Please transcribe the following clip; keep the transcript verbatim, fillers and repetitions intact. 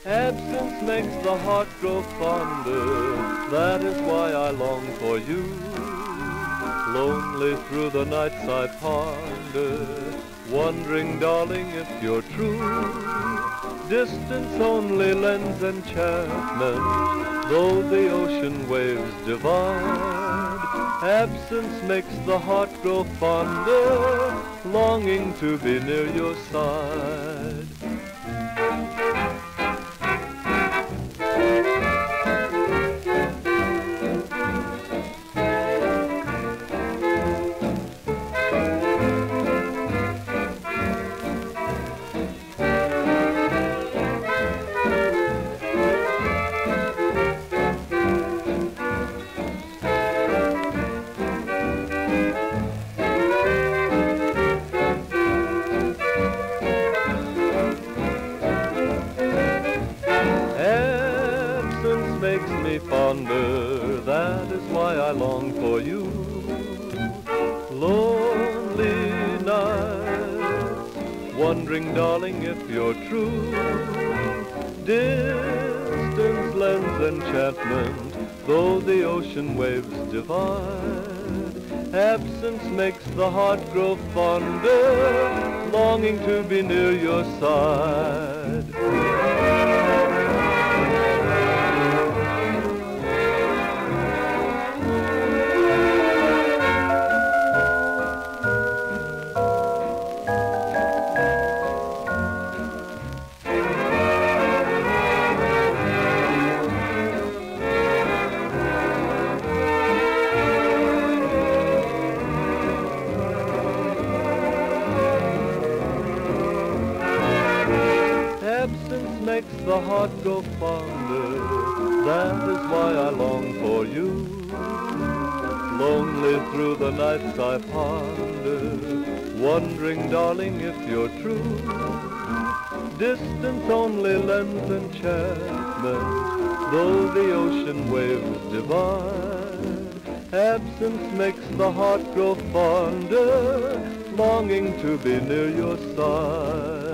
Absence makes the heart grow fonder, that is why I long for you. Lonely through the nights I ponder, wondering, darling, if you're true. Distance only lends enchantment, though the ocean waves divide. Absence makes the heart grow fonder, longing to be near your side. Makes me fonder, that is why I long for you. Lonely nights, wondering, darling, if you're true. Distance lends enchantment, though the ocean waves divide. Absence makes the heart grow fonder, longing to be near your side. Absence makes the heart grow fonder, that is why I long for you. Lonely through the nights I ponder, wondering, darling, if you're true. Distance only lends enchantment, though the ocean waves divide. Absence makes the heart grow fonder, longing to be near your side.